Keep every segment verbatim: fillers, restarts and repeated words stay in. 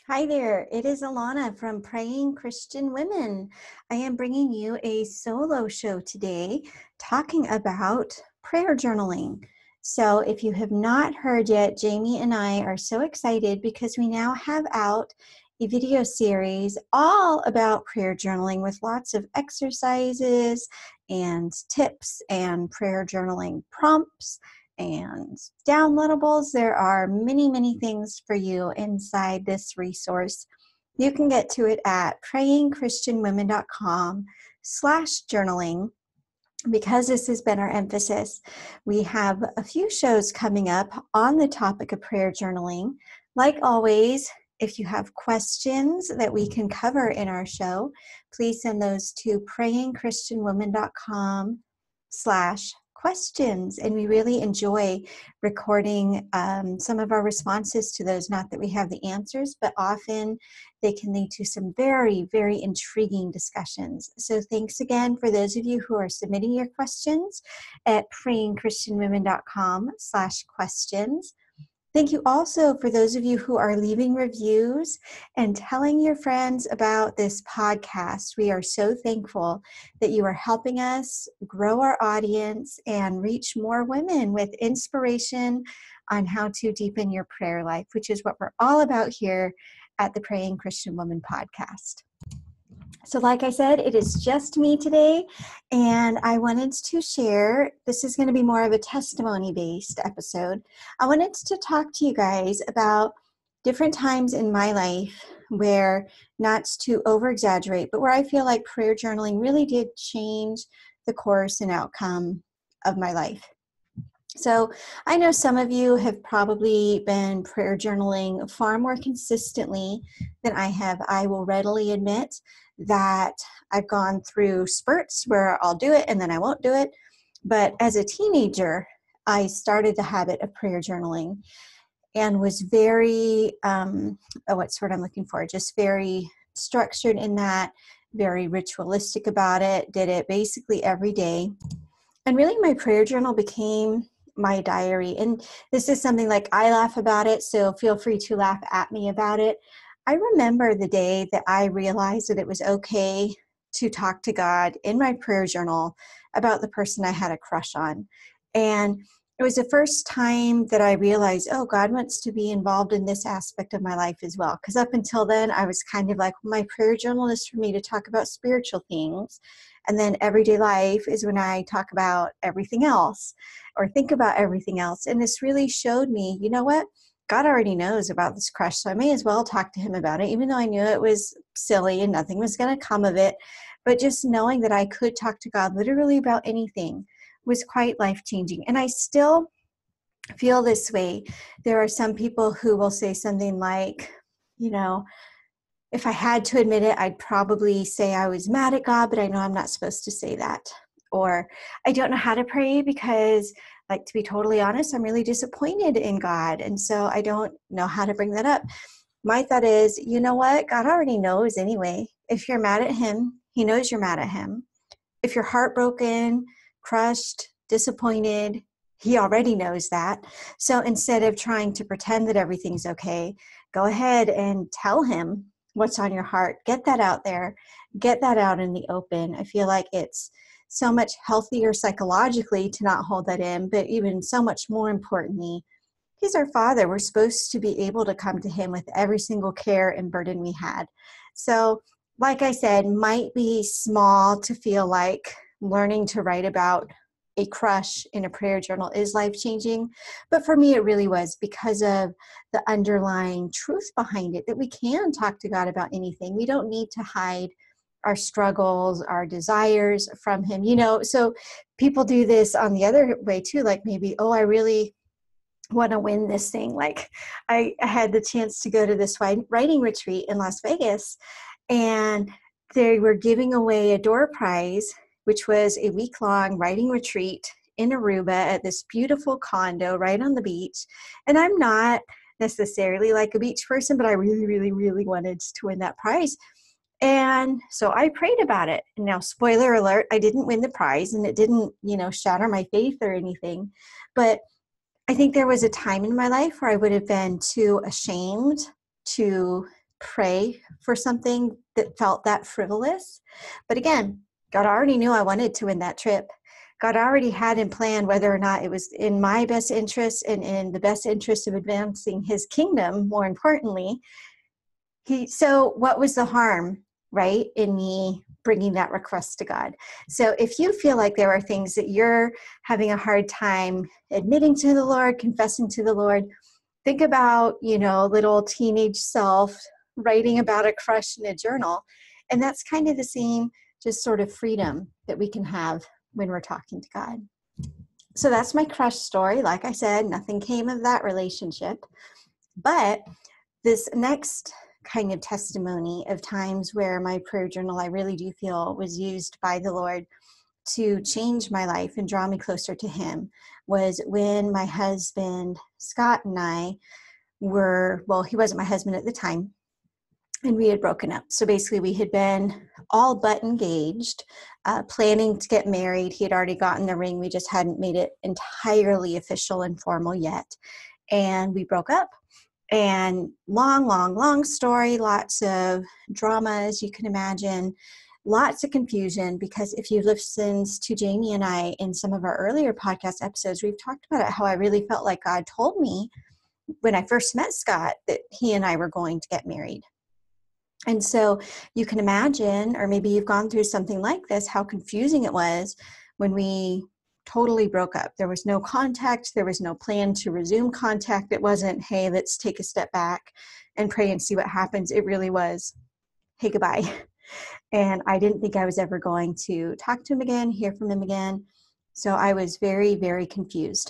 Hi there, it is Alana from Praying Christian Women. I am bringing you a solo show today talking about prayer journaling. So if you have not heard yet, Jaime and I are so excited because we now have out a video series all about prayer journaling with lots of exercises and tips and prayer journaling prompts and downloadables. There are many, many things for you inside this resource. You can get to it at prayingchristianwomen.com slash journaling. Because this has been our emphasis, we have a few shows coming up on the topic of prayer journaling. Like always, if you have questions that we can cover in our show, please send those to prayingchristianwomen.com slash questions. And we really enjoy recording um, some of our responses to those. Not that we have the answers, but often they can lead to some very, very intriguing discussions. So thanks again for those of you who are submitting your questions at prayingchristianwomen.com slash questions. Thank you also for those of you who are leaving reviews and telling your friends about this podcast. We are so thankful that you are helping us grow our audience and reach more women with inspiration on how to deepen your prayer life, which is what we're all about here at the Praying Christian Woman podcast. So like I said, it is just me today, and I wanted to share, this is going to be more of a testimony-based episode. I wanted to talk to you guys about different times in my life where, not to over-exaggerate, but where I feel like prayer journaling really did change the course and outcome of my life. So I know some of you have probably been prayer journaling far more consistently than I have. I will readily admit that I've gone through spurts where I'll do it and then I won't do it. But as a teenager, I started the habit of prayer journaling and was very, um, oh, what's the word I'm looking for? Just very structured in that, very ritualistic about it, did it basically every day. And really my prayer journal became my diary. And this is something like I laugh about it, so feel free to laugh at me about it. I remember the day that I realized that it was okay to talk to God in my prayer journal about the person I had a crush on. And it was the first time that I realized, oh, God wants to be involved in this aspect of my life as well. Because up until then, I was kind of like, well, my prayer journal is for me to talk about spiritual things. And then everyday life is when I talk about everything else or think about everything else. And this really showed me, you know what? God already knows about this crush, so I may as well talk to him about it, even though I knew it was silly and nothing was going to come of it. But just knowing that I could talk to God literally about anything was quite life-changing. And I still feel this way. There are some people who will say something like, you know, if I had to admit it, I'd probably say I was mad at God, but I know I'm not supposed to say that. Or I don't know how to pray because, like, to be totally honest, I'm really disappointed in God. And so I don't know how to bring that up. My thought is, you know what? God already knows anyway. If you're mad at him, he knows you're mad at him. If you're heartbroken, crushed, disappointed, he already knows that. So instead of trying to pretend that everything's okay, go ahead and tell him what's on your heart. Get that out there. Get that out in the open. I feel like it's so much healthier psychologically to not hold that in, but even so much more importantly, he's our Father. We're supposed to be able to come to him with every single care and burden we had. So, like I said, might be small to feel like learning to write about a crush in a prayer journal is life-changing. But for me, it really was because of the underlying truth behind it, that we can talk to God about anything. We don't need to hide our struggles, our desires from him, you know. So people do this on the other way too, like maybe, oh, I really want to win this thing. Like I, I had the chance to go to this writing retreat in Las Vegas, and they were giving away a door prize, which was a week-long writing retreat in Aruba at this beautiful condo right on the beach. And I'm not necessarily like a beach person, but I really, really, really wanted to win that prize. And so I prayed about it. Now, spoiler alert, I didn't win the prize, and it didn't, you know, shatter my faith or anything. But I think there was a time in my life where I would have been too ashamed to pray for something that felt that frivolous. But again, God already knew I wanted to win that trip. God already had in plan whether or not it was in my best interest and in the best interest of advancing his kingdom, more importantly. He, so what was the harm, right, in me bringing that request to God? So if you feel like there are things that you're having a hard time admitting to the Lord, confessing to the Lord, think about, you know, little teenage self writing about a crush in a journal. And that's kind of the same, just sort of freedom that we can have when we're talking to God. So that's my crush story. Like I said, nothing came of that relationship. But this next kind of testimony of times where my prayer journal, I really do feel, was used by the Lord to change my life and draw me closer to him, was when my husband, Scott, and I were, well, he wasn't my husband at the time, and we had broken up. So basically we had been all but engaged, uh, planning to get married. He had already gotten the ring. We just hadn't made it entirely official and formal yet. And we broke up. And long, long, long story, lots of drama, as you can imagine, lots of confusion, because if you've listened to Jamie and I in some of our earlier podcast episodes, we've talked about it, how I really felt like God told me when I first met Scott that he and I were going to get married. And so you can imagine, or maybe you've gone through something like this, how confusing it was when we totally broke up. There was no contact. There was no plan to resume contact. It wasn't, hey, let's take a step back and pray and see what happens. It really was, hey, goodbye. And I didn't think I was ever going to talk to him again, hear from him again. So I was very, very confused.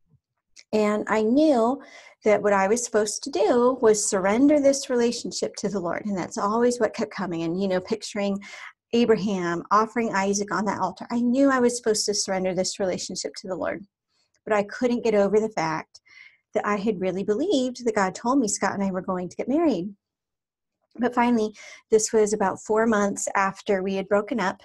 And I knew that what I was supposed to do was surrender this relationship to the Lord. And that's always what kept coming. And, you know, picturing Abraham offering Isaac on that altar. I knew I was supposed to surrender this relationship to the Lord, but I couldn't get over the fact that I had really believed that God told me Scott and I were going to get married. But finally, this was about four months after we had broken up,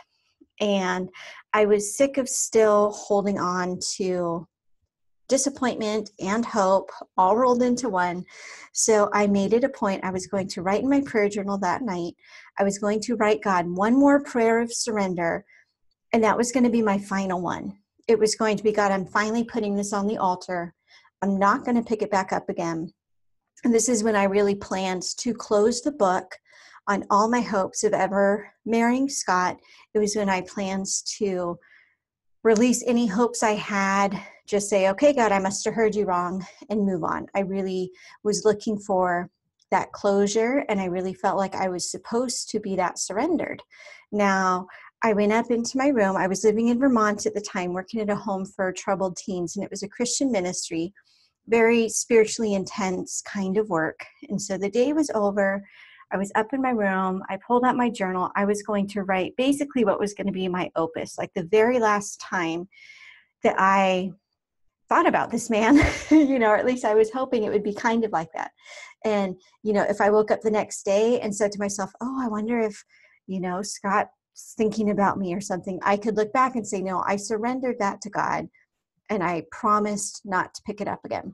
and I was sick of still holding on to disappointment and hope all rolled into one. So I made it a point. I was going to write in my prayer journal that night. I was going to write God one more prayer of surrender, and that was going to be my final one. It was going to be, God, I'm finally putting this on the altar. I'm not going to pick it back up again. And this is when I really planned to close the book on all my hopes of ever marrying Scott. It was when I planned to release any hopes I had, just say, okay, God, I must have heard you wrong, and move on. I really was looking for that closure, and I really felt like I was supposed to be that surrendered. Now, I went up into my room. I was living in Vermont at the time, working at a home for troubled teens, and it was a Christian ministry, very spiritually intense kind of work. And so the day was over. I was up in my room. I pulled out my journal. I was going to write basically what was going to be my opus, like the very last time that I thought about this man, you know, or at least I was hoping it would be kind of like that. And, you know, if I woke up the next day and said to myself, oh, I wonder if, you know, Scott's thinking about me or something, I could look back and say, no, I surrendered that to God, and I promised not to pick it up again.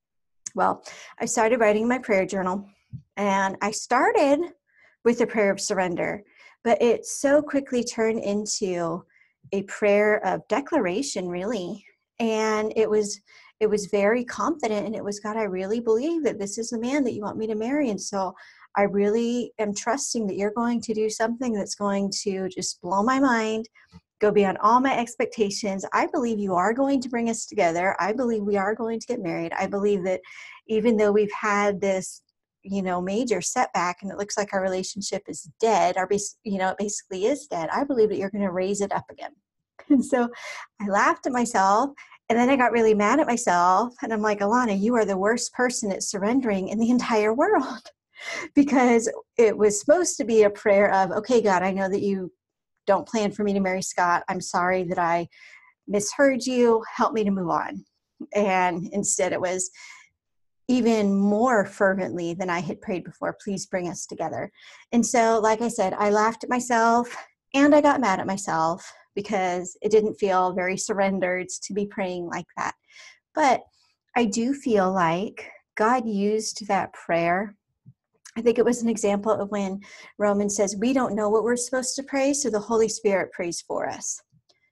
Well, I started writing my prayer journal, and I started with a prayer of surrender, but it so quickly turned into a prayer of declaration, really. And it was it was very confident, and it was, God, I really believe that this is the man that you want me to marry. And so I really am trusting that you're going to do something that's going to just blow my mind, go beyond all my expectations. I believe you are going to bring us together. I believe we are going to get married. I believe that even though we've had this, you know, major setback, and it looks like our relationship is dead, our base, you know, it basically is dead, I believe that you're going to raise it up again. And so I laughed at myself, and then I got really mad at myself, and I'm like, Alana, you are the worst person at surrendering in the entire world, because it was supposed to be a prayer of, okay, God, I know that you don't plan for me to marry Scott. I'm sorry that I misheard you. Help me to move on. And instead it was even more fervently than I had prayed before, please bring us together. And so, like I said, I laughed at myself, and I got mad at myself, because it didn't feel very surrendered to be praying like that. But I do feel like God used that prayer I think it was an example of when Romans says, we don't know what we're supposed to pray, so the Holy Spirit prays for us.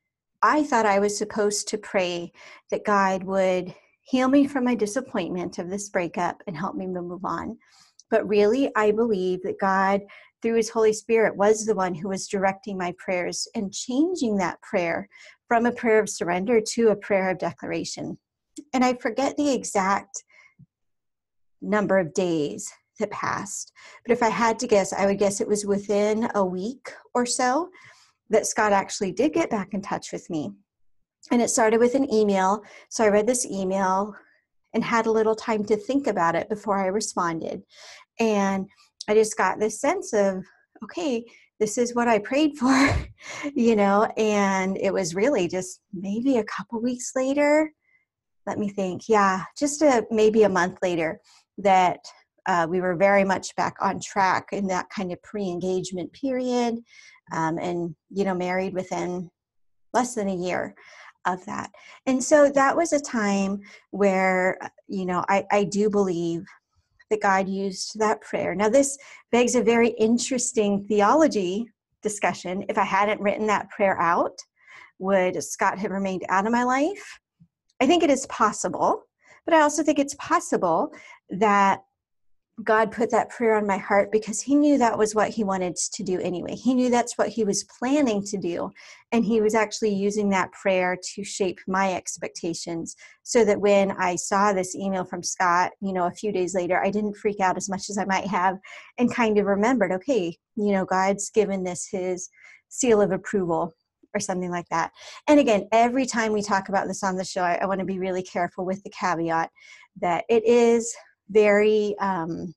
I thought I was supposed to pray that God would heal me from my disappointment of this breakup and help me to move on. But really, I believe that God, through his Holy Spirit, was the one who was directing my prayers and changing that prayer from a prayer of surrender to a prayer of declaration. And I forget the exact number of days that passed. But if I had to guess, I would guess it was within a week or so that Scott actually did get back in touch with me. And it started with an email. So I read this email and had a little time to think about it before I responded. And I just got this sense of, okay, this is what I prayed for, you know, and it was really just maybe a couple weeks later, let me think, yeah, just a, maybe a month later that uh, we were very much back on track in that kind of pre-engagement period, um, and, you know, married within less than a year of that. And so that was a time where, you know, I, I do believe that God used that prayer. Now, this begs a very interesting theology discussion. If I hadn't written that prayer out, would Scott have remained out of my life? I think it is possible, but I also think it's possible that God put that prayer on my heart because he knew that was what he wanted to do anyway. He knew that's what he was planning to do. And he was actually using that prayer to shape my expectations so that when I saw this email from Scott, you know, a few days later, I didn't freak out as much as I might have and kind of remembered, okay, you know, God's given this his seal of approval or something like that. And again, every time we talk about this on the show, I, I want to be really careful with the caveat that it is very um,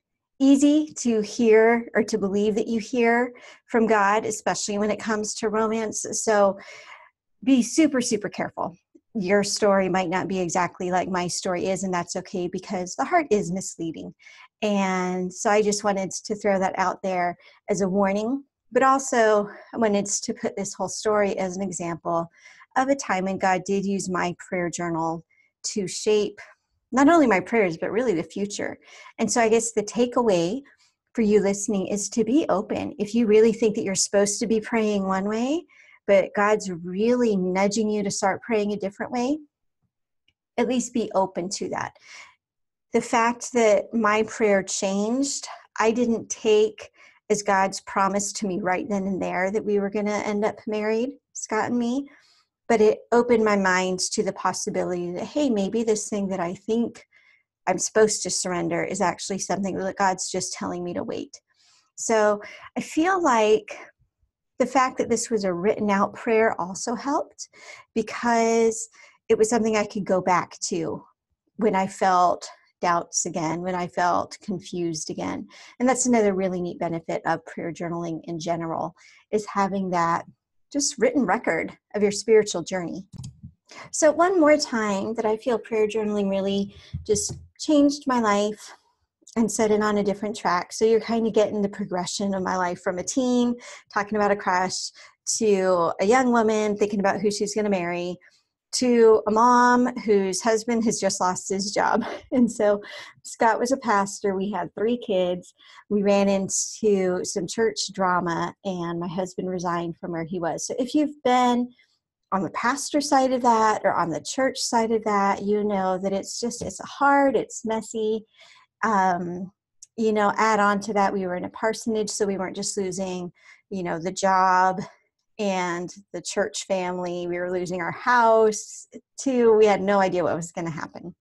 easy to hear or to believe that you hear from God, especially when it comes to romance. So be super, super careful. Your story might not be exactly like my story is, and that's okay because the heart is misleading. And so I just wanted to throw that out there as a warning, but also I wanted to put this whole story as an example of a time when God did use my prayer journal to shape not only my prayers, but really the future. And so I guess the takeaway for you listening is to be open. If you really think that you're supposed to be praying one way, but God's really nudging you to start praying a different way, at least be open to that. The fact that my prayer changed, I didn't take as God's promise to me right then and there that we were going to end up married, Scott and me. But it opened my mind to the possibility that, hey, maybe this thing that I think I'm supposed to surrender is actually something that God's just telling me to wait. So I feel like the fact that this was a written out prayer also helped because it was something I could go back to when I felt doubts again, when I felt confused again. And that's another really neat benefit of prayer journaling in general, is having that just written record of your spiritual journey. So one more time that I feel prayer journaling really just changed my life and set it on a different track. So you're kind of getting the progression of my life from a teen talking about a crush to a young woman thinking about who she's going to marry to a mom whose husband has just lost his job. And so Scott was a pastor. We had three kids. We ran into some church drama and my husband resigned from where he was. So if you've been on the pastor side of that or on the church side of that, you know that it's just, it's hard, it's messy. Um, you know, add on to that, we were in a parsonage, so we weren't just losing, you know, the job and the church family. We were losing our house too. We had no idea what was going to happen.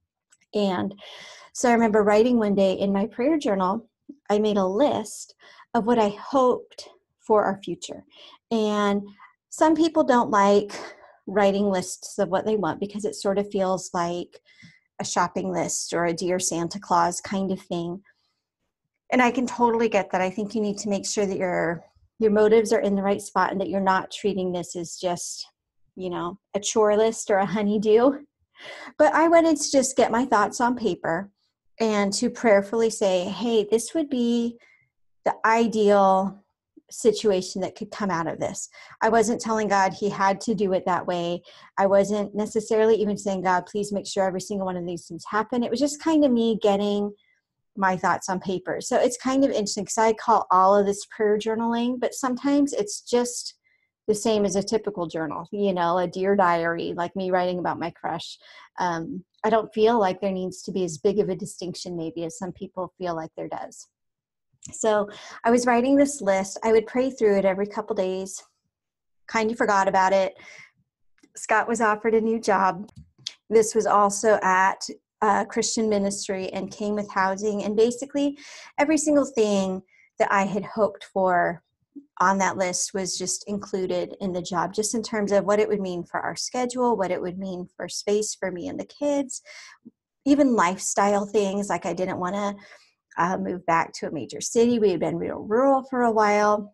And so I remember writing one day in my prayer journal, I made a list of what I hoped for our future. And some people don't like writing lists of what they want because it sort of feels like a shopping list or a Dear Santa Claus kind of thing. And I can totally get that. I think you need to make sure that your your motives are in the right spot and that you're not treating this as just, you know, a chore list or a honeydew. But I wanted to just get my thoughts on paper and to prayerfully say, hey, this would be the ideal situation that could come out of this. I wasn't telling God he had to do it that way. I wasn't necessarily even saying, God, please make sure every single one of these things happen. It was just kind of me getting my thoughts on paper. So it's kind of interesting because I call all of this prayer journaling, but sometimes it's just the same as a typical journal, you know, a dear diary, like me writing about my crush. Um, I don't feel like there needs to be as big of a distinction maybe as some people feel like there does. So I was writing this list. I would pray through it every couple days, kind of forgot about it. Scott was offered a new job. This was also at a Christian ministry and came with housing, and basically every single thing that I had hoped for on that list was just included in the job, just in terms of what it would mean for our schedule, what it would mean for space for me and the kids, even lifestyle things. Like I didn't want to uh, move back to a major city. We had been real rural for a while.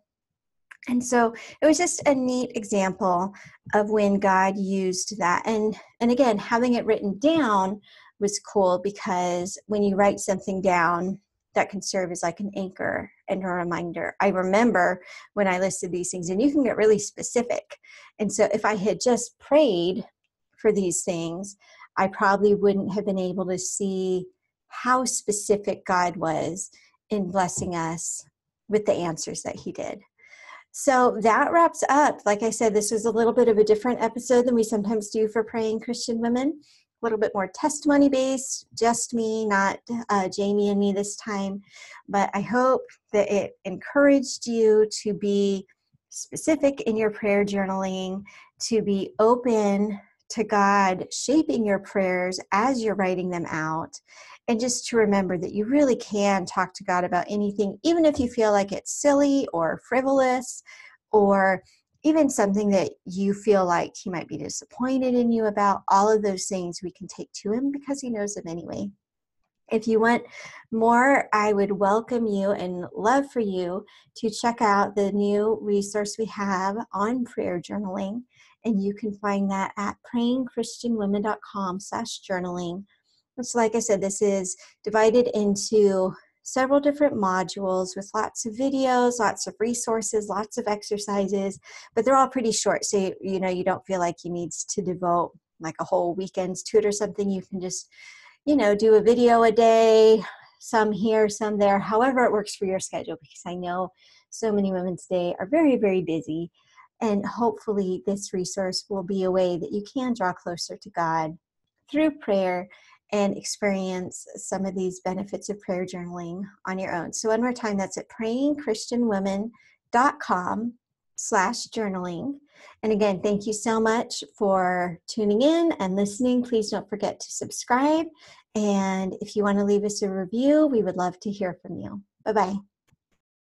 And so it was just a neat example of when God used that. And, and again, having it written down was cool because when you write something down, that can serve as like an anchor and a reminder. I remember when I listed these things, and you can get really specific. And so if I had just prayed for these things, I probably wouldn't have been able to see how specific God was in blessing us with the answers that he did. So that wraps up. Like I said, this was a little bit of a different episode than we sometimes do for Praying Christian Women. A little bit more testimony based, just me, not uh, Jaime and me this time. But I hope that it encouraged you to be specific in your prayer journaling, to be open to God shaping your prayers as you're writing them out. And just to remember that you really can talk to God about anything, even if you feel like it's silly or frivolous, or even something that you feel like he might be disappointed in you about. All of those things we can take to him because he knows them anyway. If you want more, I would welcome you and love for you to check out the new resource we have on prayer journaling. And you can find that at prayingchristianwomen.com slash journaling. So like I said, this is divided into several different modules with lots of videos, lots of resources, lots of exercises, but they're all pretty short. So, you, you know, you don't feel like you need to devote like a whole weekend's to it or something. You can just, you know, do a video a day, some here, some there, however it works for your schedule, because I know so many women today are very, very busy. And hopefully this resource will be a way that you can draw closer to God through prayer and experience some of these benefits of prayer journaling on your own. So one more time, that's at prayingchristianwomen.com slash journaling. And again, thank you so much for tuning in and listening. Please don't forget to subscribe. And if you want to leave us a review, we would love to hear from you. Bye-bye.